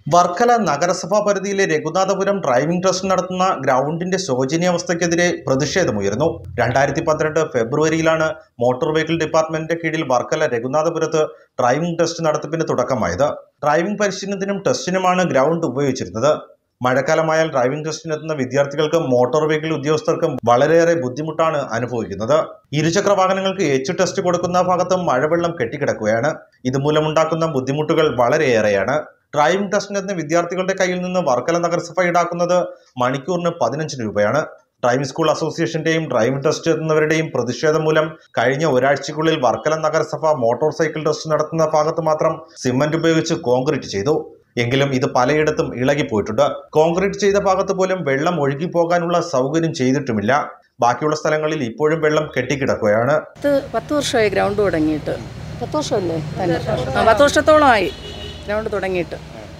വർക്കല നഗരസഭാ പരിധിയിലെ രഘുനാഥപുരം driving test നടത്തുന്ന ഗ്രൗണ്ടിന്റെ ശോചനീയാവസ്ഥയ്ക്കെതിരെ പ്രതിഷേധമുയർന്നു. 2012 ഫെബ്രുവരിയിലാണ് മോട്ടോർ വെഹിക്കിൾ ഡിപ്പാർട്ട്മെന്റിന്റെ കീഴിൽ വർക്കല രഘുനാഥപുരത്ത് ഡ്രൈവിംഗ് ടെസ്റ്റ് നടത്തിപ്പിന് തുടക്കമായത്. ഡ്രൈവിംഗ് പരിശീലനത്തിനും ടെസ്റ്റിനുമാണ് ഗ്രൗണ്ട് ഉപയോഗിച്ചിരുന്നത്. മഴക്കാലമായാൽ ഡ്രൈവിംഗ് ടെസ്റ്റിനെത്തുന്ന വിദ്യാർത്ഥികൾക്കും മോട്ടോർ വെഹിക്കിൾ ഉദ്യോഗസ്ഥർക്കും വളരെയേറെ ബുദ്ധിമുട്ടാണ് അനുഭവിക്കുന്നത്. ഇരുചക്ര വാഹനങ്ങൾക്ക് എച്ച് ടെസ്റ്റ് കൊടുക്കുന്ന ഭാഗത്തും മഴവെള്ളം കെട്ടിക്കിടക്കുകയാണ്. ഇതുമൂലമുണ്ടാക്കുന്ന ബുദ്ധിമുട്ടുകൾ വളരെയേറെയാണ്. ഡ്രൈവിംഗ് ടെസ്റ്റിനെത്തുന്ന വിദ്യാർത്ഥികളുടെ കയ്യിൽ നിന്ന് വർക്കല നഗരസഭ ഈടാക്കുന്നത് മണിക്കൂറിന് 15 രൂപയാണ്. ഡ്രൈവിംഗ് സ്കൂൾ അസോസിയേഷന്റെയും ഡ്രൈവിംഗ് ടെസ്റ്റ് എത്തുന്നവരുടെയും പ്രതിഷേധം മൂലം കഴിഞ്ഞ ഒരാഴ്ചയ്ക്കുള്ളിൽ വർക്കല നഗരസഭ മോട്ടോർ സൈക്കിൾ ടെസ്റ്റ് നടത്തുന്ന ഭാഗത്ത് മാത്രം സിമന്റ് ഉപയോഗിച്ച് കോൺക്രീറ്റ് ചെയ്തു. എങ്കിലും ഇത് പലയിടത്തും ഇളകിപ്പോയിട്ടുണ്ട്. കോൺക്രീറ്റ് ചെയ്ത ഭാഗത്ത് പോലും വെള്ളം ഒഴുകിപ്പോകാനുള്ള സൗകര്യം ചെയ്തിട്ടുമില്ല. ബാക്കിയുള്ള സ്ഥലങ്ങളിൽ ഇപ്പോഴും വെള്ളം കെട്ടിക്കിടക്കുകയാണ്. 10 വർഷമായി ഗ്രൗണ്ട് തുടങ്ങിയിട്ട്. 10 വർഷമല്ലേ? 10 വർഷത്തോളമായി ഗ്രൗണ്ട് തുടങ്ങിയിട്ട്.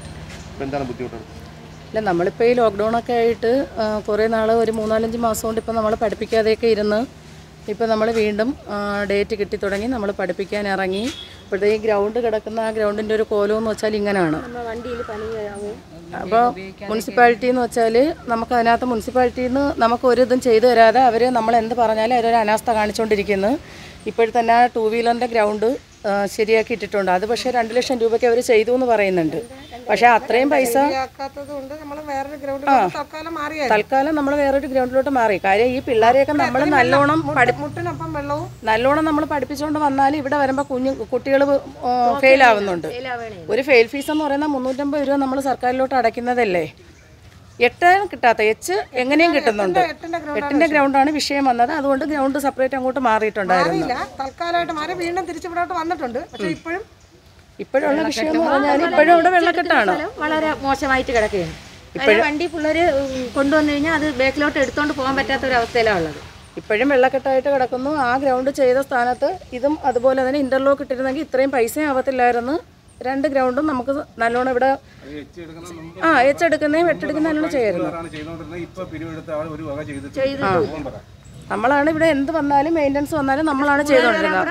അല്ല, നമ്മളിപ്പോൾ ഈ ലോക്ക്ഡൗണൊക്കെ ആയിട്ട് കുറേ നാൾ ഒരു 3-4 മാസം കൊണ്ട് ഇപ്പോൾ നമ്മൾ പഠിപ്പിക്കാതെയൊക്കെ ഇരുന്ന് ഇപ്പോൾ നമ്മൾ വീണ്ടും ഡേറ്റ് കിട്ടി തുടങ്ങി. നമ്മൾ പഠിപ്പിക്കാൻ ഇറങ്ങി. ഇപ്പോഴത്തെ ഈ ഗ്രൗണ്ട് കിടക്കുന്ന ആ ഗ്രൗണ്ടിൻ്റെ ഒരു കോലമെന്ന് വെച്ചാൽ ഇങ്ങനെയാണ്. അപ്പോൾ മുനിസിപ്പാലിറ്റി എന്ന് വെച്ചാൽ നമുക്ക് അതിനകത്ത് മുനിസിപ്പാലിറ്റിയിൽ നിന്ന് നമുക്ക് ഒരു ഇതും ചെയ്തു തരാതെ അവർ നമ്മൾ എന്ത് പറഞ്ഞാലും അവരൊരു അനാസ്ഥ കാണിച്ചുകൊണ്ടിരിക്കുന്നു. ഇപ്പോഴത്തന്നെ 2 വീലറിൻ്റെ ഗ്രൗണ്ട് ശരിയാക്കി ഇട്ടിട്ടുണ്ട്. അത് പക്ഷേ 2 ലക്ഷം രൂപയ്ക്ക് അവർ ചെയ്തു എന്ന് പറയുന്നുണ്ട്. പക്ഷേ അത്രയും പൈസ തൽക്കാലം നമ്മൾ വേറൊരു ഗ്രൗണ്ടിലോട്ട് മാറി. കാര്യം ഈ പിള്ളേരെയൊക്കെ നമ്മൾ നല്ലോണം നമ്മൾ പഠിപ്പിച്ചുകൊണ്ട് വന്നാൽ ഇവിടെ വരുമ്പോൾ കുട്ടികൾ ഫെയിൽ ആവുന്നുണ്ട്. ഒരു ഫെയിൽ ഫീസ് എന്ന് പറയുന്നത് 350 രൂപ നമ്മൾ സർക്കാരിലോട്ട് അടയ്ക്കുന്നതല്ലേ. 8 കിട്ടാത്ത എച്ച് എങ്ങനെയും കിട്ടുന്നുണ്ട്. 8ന്റെ ഗ്രൗണ്ടാണ് വിഷയം വന്നത്. അതുകൊണ്ട് ഗ്രൗണ്ട് സെപ്പറേറ്റ് അങ്ങോട്ട് മാറിയിട്ടുണ്ടായിരുന്നു. തൽക്കാലമായിട്ട് മാറി വീണ്ടും തിരിച്ചിവിടോട്ട് വന്നിട്ടുണ്ട്. പക്ഷേ ഇപ്പോഴുള്ള വിഷയം എന്ന് പറഞ്ഞാൽ ഇപ്പോഴും ഇവിടെ വെള്ളക്കെട്ടാണ്. വളരെ മോശമായിട്ട് കിടക്കുകയാണ്. ഇപ്പോഴും വണ്ടി പിള്ളേർ കൊണ്ടുവന്നു കഴിഞ്ഞാൽ അത് ബാക്കിലോട്ട് എടുത്തുകൊണ്ട് പോകാൻ പറ്റാത്ത ഒരു അവസ്ഥയിലാണ് ഉള്ളത്. ഇപ്പോഴും വെള്ളക്കെട്ടായിട്ട് കിടക്കുന്നു. ആ ഗ്രൗണ്ട് ചെയ്ത സ്ഥാനത്ത് ഇതും അതുപോലെ തന്നെ ഇന്റർലോക്ക് ഇട്ടിരുന്നെങ്കിൽ ഇത്രയും പൈസയും ആവത്തില്ലായിരുന്നു. 2 ഗ്രൗണ്ടും നമുക്ക് നല്ലോണം ഇവിടെ എച്ചെടുക്കുന്നതും വെട്ടെടുക്കുന്നതിനും ചെയ്യായിരുന്നു. നമ്മളാണ് ഇവിടെ എന്ത് വന്നാലും മെയിൻ്റനൻസ് വന്നാലും നമ്മളാണ് ചെയ്തുകൊണ്ടിരുന്നത്.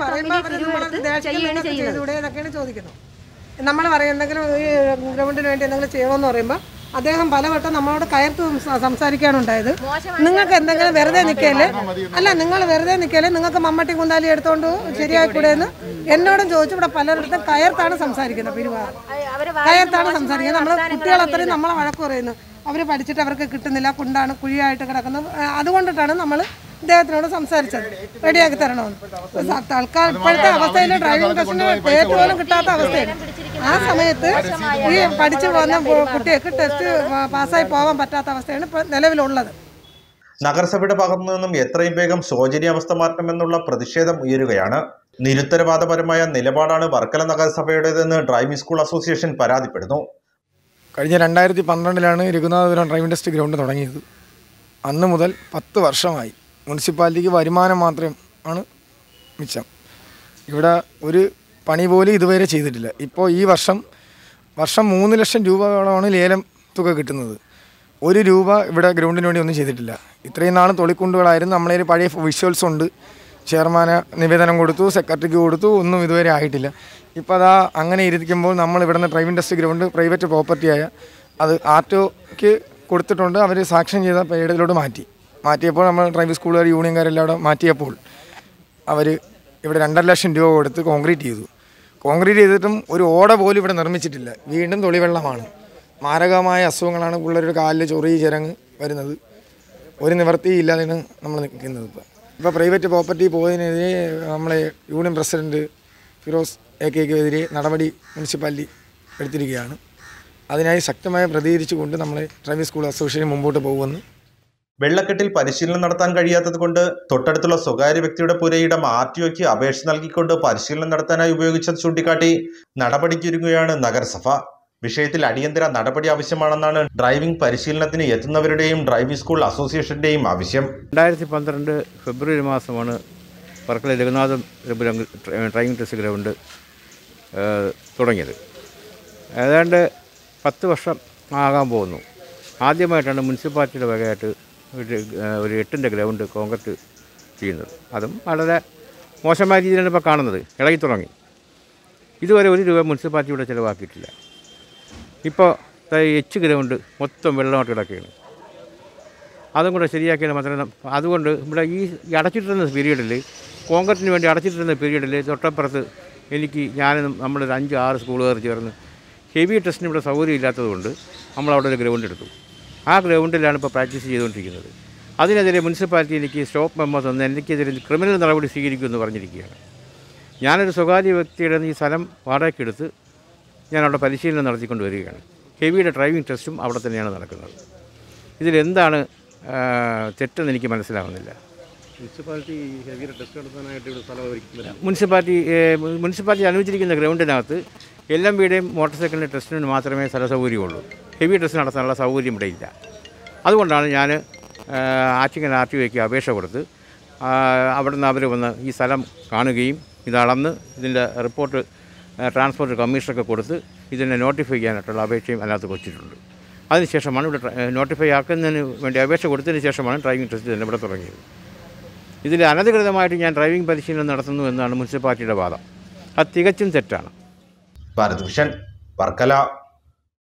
നമ്മൾ പറയും എന്തെങ്കിലും ഈ ഗ്രൗണ്ടിന് വേണ്ടി എന്തെങ്കിലും ചെയ്യണമെന്ന് പറയുമ്പോൾ അദ്ദേഹം പലവട്ടം നമ്മളോട് കയർത്ത് സംസാരിക്കാനുണ്ടായത്. നിങ്ങൾക്ക് എന്തെങ്കിലും വെറുതെ നിൽക്കല്ലേ, അല്ല നിങ്ങൾ വെറുതെ നിൽക്കല്ലേ, നിങ്ങൾക്ക് മമ്മട്ടി കുന്താലി എടുത്തോണ്ട് ശരിയായിക്കൂടെ എന്ന് എന്നോടും ചോദിച്ചു. ഇവിടെ പലയിടത്തും കയർത്താണ് സംസാരിക്കുന്നത്. കയർത്താണ് സംസാരിക്കുന്നത്. നമ്മൾ കുട്ടികൾ അത്രയും നമ്മളെ വഴക്ക് പറയുന്നു. അവർ പഠിച്ചിട്ട് അവർക്ക് കിട്ടുന്നില്ല, കുണ്ടാണ് കുഴിയായിട്ട് കിടക്കുന്നത്. അതുകൊണ്ടിട്ടാണ് നമ്മൾ ഇദ്ദേഹത്തിനോട് സംസാരിച്ചത് റെഡിയാക്കി തരണമെന്ന്. തൽക്കാലം ഇപ്പോഴത്തെ അവസ്ഥയിൽ ഡ്രൈവിംഗ് ടെസ്റ്റിന് ഡേറ്റ് പോലും കിട്ടാത്ത അവസ്ഥയാണ്. ആ സമയത്ത് ഈ പഠിച്ചു പോകുന്ന കുട്ടികൾക്ക് ടെസ്റ്റ് പാസ്സായി പോകാൻ പറ്റാത്ത അവസ്ഥയാണ് ഇപ്പോൾ നിലവിലുള്ളത്. നഗരസഭയുടെ ഭാഗത്തു നിന്നും എത്രയും വേഗം ശോചനീയാവസ്ഥ മാറ്റണമെന്നുള്ള പ്രതിഷേധം ഉയരുകയാണ്. നിരുത്തരവാദപരമായ നിലപാടാണ് വർക്കല നഗരസഭയുടേതെന്ന് ഡ്രൈവിംഗ് സ്കൂൾ അസോസിയേഷൻ പരാതിപ്പെടുന്നു. കഴിഞ്ഞ 2012 രഘുനാഥപുരം ഡ്രൈവിംഗ് ടെസ്റ്റ് ഗ്രൗണ്ട് തുടങ്ങിയത്. അന്ന് മുതൽ 10 വർഷമായി. മുനിസിപ്പാലിറ്റിക്ക് വരുമാനം മാത്രം ആണ് മിച്ചം. ഇവിടെ ഒരു പണി പോലും ഇതുവരെ ചെയ്തിട്ടില്ല. ഇപ്പോൾ ഈ വർഷം 3 ലക്ഷം രൂപയോളമാണ് ലേലം തുക കിട്ടുന്നത്. 1 രൂപ ഇവിടെ ഗ്രൗണ്ടിന് വേണ്ടി ഒന്നും ചെയ്തിട്ടില്ല. ഇത്രയും നാൾ തൊളിക്കുണ്ടുകളായിരുന്നു. നമ്മളൊരു പഴയ വിഷ്വൽസ് ഉണ്ട്. ചെയർമാന് നിവേദനം കൊടുത്തു, സെക്രട്ടറിക്ക് കൊടുത്തു, ഒന്നും ഇതുവരെ ആയിട്ടില്ല. ഇപ്പോൾ അതാ അങ്ങനെ ഇരിക്കുമ്പോൾ നമ്മൾ ഇവിടുന്ന് ഡ്രൈവിംഗ് ടെസ്റ്റ് ഗ്രൗണ്ട് പ്രൈവറ്റ് പ്രോപ്പർട്ടിയായ അത് ആർടിഒക്ക് കൊടുത്തിട്ടുണ്ട്. അവർ സാക്ഷ്യം ചെയ്ത പേരിലോട്ട് മാറ്റിയപ്പോൾ നമ്മൾ ഡ്രൈവിംഗ് സ്കൂളുകാർ യൂണിയൻകാരെല്ലാം അവിടെ മാറ്റിയപ്പോൾ അവർ ഇവിടെ 2.5 ലക്ഷം രൂപ കൊടുത്ത് കോൺക്രീറ്റ് ചെയ്തു. കോൺക്രീറ്റ് ചെയ്തിട്ടും ഒരു ഓട പോലും ഇവിടെ നിർമ്മിച്ചിട്ടില്ല. വീണ്ടും തൊളിവെള്ളമാണ്. മാരകമായ അസുഖങ്ങളാണ് പിള്ളേരുടെ കാലിൽ ചൊറി ചിരങ്ങ് വരുന്നത്. ഒരു നിവൃത്തിയില്ലാതെയാണ് നമ്മൾ നിൽക്കുന്നത്. ഇപ്പോൾ പ്രൈവറ്റ് പ്രോപ്പർട്ടി പോയതിനെതിരെ നമ്മളെ യൂണിയൻ പ്രസിഡൻറ്റ് ഫിറോസ് എക്കെതിരെ നടപടി മുനിസിപ്പാലിറ്റി എടുത്തിരിക്കുകയാണ്. അതിനായി ശക്തമായി പ്രതികരിച്ചുകൊണ്ട് നമ്മളെ ഡ്രൈവിംഗ് സ്കൂൾ അസോസിയേഷൻ മുമ്പോട്ട് പോകുമെന്ന്. വെള്ളക്കെട്ടിൽ പരിശീലനം നടത്താൻ കഴിയാത്തത് കൊണ്ട് തൊട്ടടുത്തുള്ള സ്വകാര്യ വ്യക്തിയുടെ പുരയിടം ആർടിഒയ്ക്ക് അപേക്ഷ നൽകിക്കൊണ്ട് പരിശീലനം നടത്താനായി ഉപയോഗിച്ചത് ചൂണ്ടിക്കാട്ടി നടപടിക്കൊരുങ്ങുകയാണ് നഗരസഭ. വിഷയത്തിൽ അടിയന്തര നടപടി ആവശ്യമാണെന്നാണ് ഡ്രൈവിംഗ് പരിശീലനത്തിന് എത്തുന്നവരുടെയും ഡ്രൈവിംഗ് സ്കൂൾ അസോസിയേഷന്റെയും ആവശ്യം. 2012 ഫെബ്രുവരി മാസമാണ് Varkala Raghunathapuram driving test ground തുടങ്ങിയത്. ഏതാണ്ട് 10 വർഷം ആകാൻ പോകുന്നു. ആദ്യമായിട്ടാണ് മുനിസിപ്പാലിറ്റിയുടെ വകയായിട്ട് ഒരു 8ന്റെ ഗ്രൗണ്ട് കോൺക്രീറ്റ് ചെയ്യുന്നത്. അതും വളരെ മോശമായ രീതിയിലാണ് ഇപ്പോൾ കാണുന്നത്. ഇളകി തുടങ്ങി. ഇതുവരെ 1 രൂപ മുനിസിപ്പാലിറ്റിയുടെ ചിലവാക്കിയിട്ടില്ല. ഇപ്പോൾ എച്ച് ഗ്രൗണ്ട് മൊത്തം വെള്ളമായിട്ട് കിടക്കുകയാണ്. അതും കൂടെ ശരിയാക്കിയാൽ മാത്രമേ അതുകൊണ്ട് ഇവിടെ ഈ അടച്ചിട്ടിരുന്ന പീരീഡിൽ കോൺക്രീറ്റിന് വേണ്ടി അടച്ചിട്ടിരുന്ന പീരീഡിൽ തൊട്ടപ്പുറത്ത് ഞാനും നമ്മളൊരു 5-6 സ്കൂളുകാർ ചേർന്ന് ഹെവി ടെസ്റ്റിന് ഇവിടെ സൗകര്യം ഇല്ലാത്തതുകൊണ്ട് നമ്മളവിടെ ഒരു ഗ്രൗണ്ട് എടുത്തു. ആ ഗ്രൗണ്ടിലാണ് ഇപ്പോൾ പ്രാക്ടീസ് ചെയ്തുകൊണ്ടിരിക്കുന്നത്. അതിനെതിരെ മുനിസിപ്പാലിറ്റി എനിക്ക് സ്റ്റോപ്പ് മെമ്മോ തന്ന് എനിക്കെതിരെ ക്രിമിനൽ നടപടി സ്വീകരിക്കുമെന്ന് പറഞ്ഞിരിക്കുകയാണ്. ഞാനൊരു സ്വകാര്യ വ്യക്തിയുടെ ഈ സ്ഥലം വാടകയ്ക്കെടുത്ത് ഞാനവിടെ പരിശീലനം നടത്തിക്കൊണ്ട് വരികയാണ്. ഹെവിയുടെ ഡ്രൈവിംഗ് ടെസ്റ്റും അവിടെ തന്നെയാണ് നടക്കുന്നത്. ഇതിലെന്താണ് തെറ്റെന്ന് എനിക്ക് മനസ്സിലാവുന്നില്ല. മുനിസിപ്പാലിറ്റി അനുവദിച്ചിരിക്കുന്ന ഗ്രൗണ്ടിനകത്ത് LMVയുടെയും മോട്ടോർ സൈക്കിളിൻ്റെ ടെസ്റ്റിന് മാത്രമേ സ്ഥല സൗകര്യമുള്ളൂ. ഹെവി ടെസ്റ്റ് നടത്താനുള്ള സൗകര്യം ഇവിടെ ഇല്ല. അതുകൊണ്ടാണ് ഞാൻ ആറ്റിങ്ങൽ RTOയ്ക്ക് അപേക്ഷ കൊടുത്ത് അവിടുന്ന് അവർ വന്ന് ഈ സ്ഥലം കാണുകയും ഇത് അളന്ന് ഇതിൻ്റെ റിപ്പോർട്ട് ട്രാൻസ്പോർട്ട് കമ്മീഷനൊക്കെ കൊടുത്ത് ഇതിനെ നോട്ടിഫൈ ചെയ്യാനായിട്ടുള്ള അപേക്ഷയും അതിനകത്ത് വെച്ചിട്ടുണ്ട്. അതിനുശേഷമാണ് ഇവിടെ നോട്ടിഫൈ ആക്കുന്നതിന് വേണ്ടി അപേക്ഷ കൊടുത്തതിന് ശേഷമാണ് ഡ്രൈവിംഗ് ടെസ്റ്റ് തന്നെ ഇവിടെ തുടങ്ങിയത്. ഇതിൽ അനധികൃതമായിട്ട് ഞാൻ ഡ്രൈവിംഗ് പരിശീലനം നടത്തുന്നു എന്നാണ് മുനിസിപ്പാലിറ്റിയുടെ വാദം. അത് തികച്ചും തെറ്റാണ്. ഭാരത് വിഷൻ വർക്കല.